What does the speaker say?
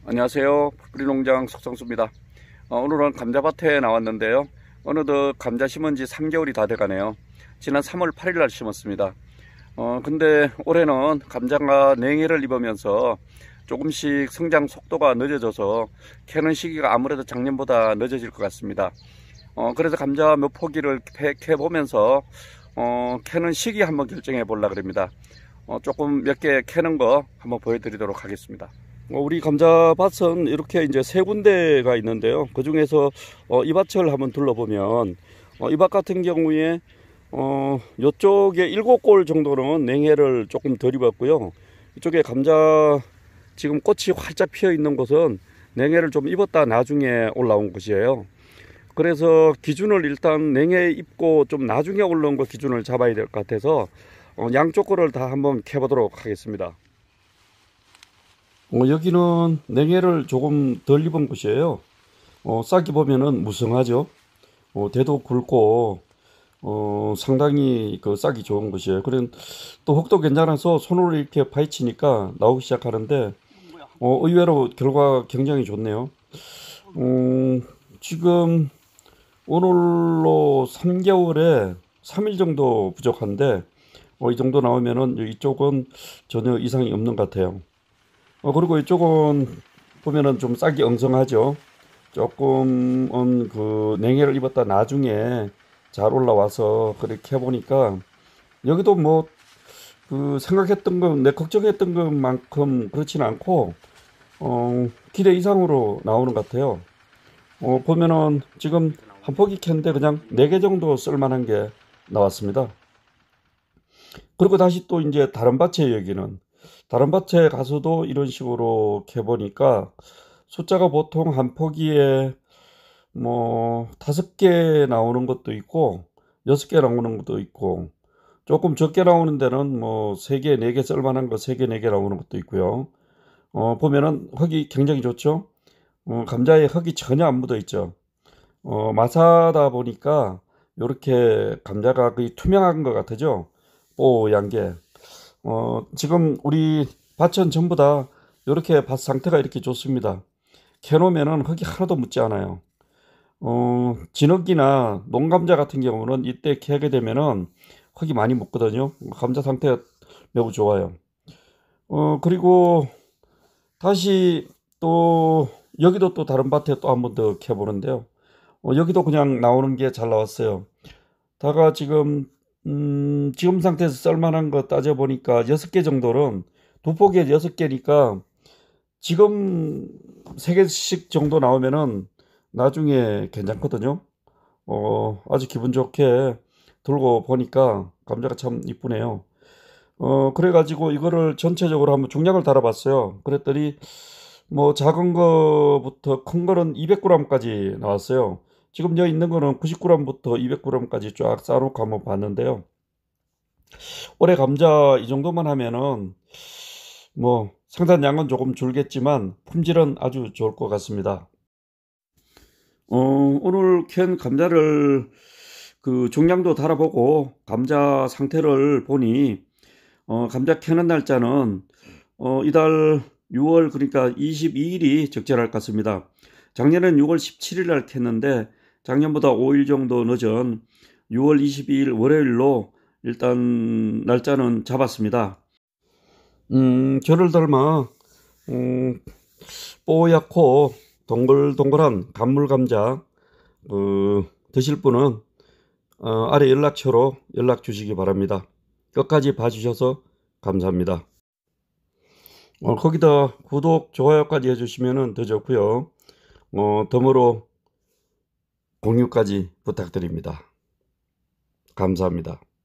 안녕하세요. 풀뿌리농장 석성수입니다. 오늘은 감자밭에 나왔는데요. 어느덧 감자 심은 지 3개월이 다 돼가네요. 지난 3월 8일 날 심었습니다. 근데 올해는 감자가 냉해를 입으면서 조금씩 성장 속도가 늦어져서 캐는 시기가 아무래도 작년보다 늦어질 것 같습니다. 그래서 감자 몇 포기를 캐보면서 캐는 시기 한번 결정해 보려고 합니다. 조금 몇 개 캐는 거 한번 보여드리도록 하겠습니다. 우리 감자밭은 이렇게 이제 세 군데가 있는데요. 그 중에서 이 밭을 한번 둘러보면 이 밭 같은 경우에 이쪽에 7골 정도는 냉해를 조금 덜 입었고요. 이쪽에 감자 지금 꽃이 활짝 피어 있는 곳은 냉해를 좀 입었다 나중에 올라온 곳이에요. 그래서 기준을 일단 냉해 입고 좀 나중에 올라온 거 기준을 잡아야 될 것 같아서 양쪽 거를 다 한번 캐보도록 하겠습니다. 여기는 냉해를 조금 덜 입은 곳이에요. 싹이 보면은 무성하죠. 대도 굵고 상당히 그 싹이 좋은 것이에요. 그런 또 흙도 괜찮아서 손으로 이렇게 파헤치니까 나오기 시작하는데 의외로 결과 굉장히 좋네요. 지금 오늘로 3개월에 3일 정도 부족한데 이 정도 나오면은 이쪽은 전혀 이상이 없는 것 같아요. 그리고 이쪽은 보면은 좀 싹이 엉성하죠. 조금은 그 냉해를 입었다 나중에 잘 올라와서 그렇게 해보니까 여기도 뭐 그 생각했던 것, 내 걱정했던 것만큼 그렇지는 않고 기대 이상으로 나오는 것 같아요. 보면은 지금 한 포기 캔데 그냥 4개 정도 쓸만한 게 나왔습니다. 그리고 다시 또 이제 다른 밭에 여기는 다른 밭에 가서도 이런 식으로 캐보니까 숫자가 보통 한 포기에 뭐 5개 나오는 것도 있고 6개 나오는 것도 있고 조금 적게 나오는 데는 뭐 3개, 4개 쓸만한 거 3개, 4개 나오는 것도 있고요. 보면은 흙이 굉장히 좋죠. 감자에 흙이 전혀 안 묻어 있죠. 마사다 보니까 이렇게 감자가 거의 투명한 것 같죠. 뽀얀 게. 지금 우리 밭은 전부 다 이렇게 밭 상태가 이렇게 좋습니다. 캐놓으면은 흙이 하나도 묻지 않아요. 진흙이나 농감자 같은 경우는 이때 캐게 되면은 흙이 많이 묻거든요. 감자 상태가 매우 좋아요. 그리고 다시 또 여기도 또 다른 밭에 또 한 번 더 캐보는데요. 여기도 그냥 나오는 게 잘 나왔어요. 다가 지금 지금 상태에서 썰만한 거 따져보니까 6개 정도는 두 포기에 6개니까 지금 3개씩 정도 나오면은 나중에 괜찮거든요. 아주 기분 좋게 들고 보니까 감자가 참 이쁘네요. 그래가지고 이거를 전체적으로 한번 중량을 달아봤어요. 그랬더니 뭐 작은 거부터 큰 거는 200g까지 나왔어요. 지금 여기 있는 거는 90g부터 200g까지 쫙 쌓아놓고 한번 봤는데요. 올해 감자 이 정도만 하면은 뭐 생산량은 조금 줄겠지만 품질은 아주 좋을 것 같습니다. 오늘 캔 감자를 그 중량도 달아보고 감자 상태를 보니 감자 캐는 날짜는 이달 6월 그러니까 22일이 적절할 것 같습니다. 작년엔 6월 17일 날 캤는데 작년보다 5일 정도 늦은 6월 22일 월요일로 일단 날짜는 잡았습니다. 저를 닮아 뽀얗고 동글동글한 간물감자 드실 분은 아래 연락처로 연락 주시기 바랍니다. 끝까지 봐주셔서 감사합니다. 거기다 구독, 좋아요까지 해주시면 더 좋고요. 덤으로 공유까지 부탁드립니다. 감사합니다.